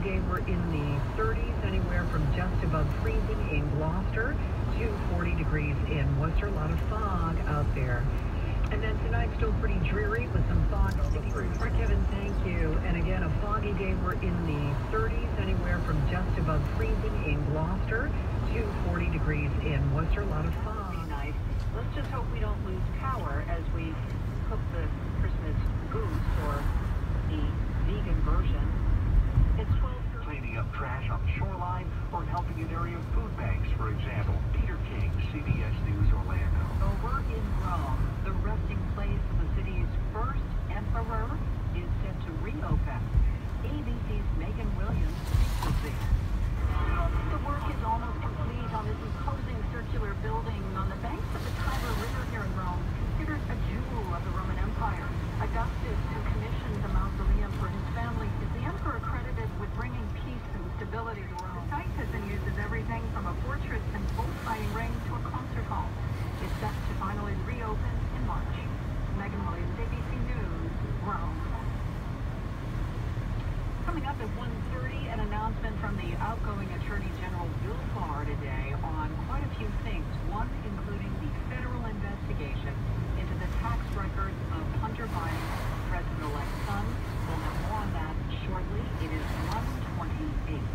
day we're in the 30s, anywhere from just above freezing in Gloucester to 40 degrees in Worcester. A lot of fog out there. And then tonight, still pretty dreary with some fog sticking through. Kevin, thank you. And again, a foggy day. We're in the 30s, anywhere from just above freezing in Gloucester to 40 degrees in Worcester. A lot of fog. Nice. Let's just hope we don't lose power as we cook the Christmas goose, or the vegan version. It's 12:30. Cleaning up trash on the shoreline, or helping an area of food banks, for example. Peter King, CBS News, Orlando. Over in Rome, the resting place of the city's first emperor is set to reopen. ABC's Megan Williams was there. The work is almost complete on this imposing circular building on the banks of the Tiber River here in Rome, considered a jewel of the Roman Empire. Augustus, who commissioned the mausoleum for his family, is the emperor credited with bringing peace and stability to Rome. The site has been used as everything from a fortress and bullfighting ring to a concert hall. It's set to finally reopen in March. Megan Williams, ABC News, Rome. Coming up at 1:30, an announcement from the outgoing Attorney General Bill Barr today on quite a few things, one including the federal investigation into the tax records of Hunter Biden's president-elect son. We'll have more on that shortly. It is 1:28.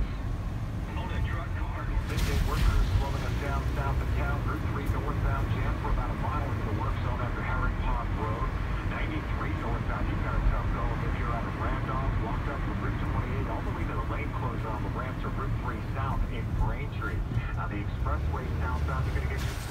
Midday workers slowing us down south of town. Route 3 northbound jammed for about a mile into the work zone after Herring Pond Road. 93 northbound, you've got a tough go if you're out of Randolph, blocked up from Route 28 all the way to the lane closure on the ramp to Route 3 south in Braintree. The expressway southbound, you're going to get your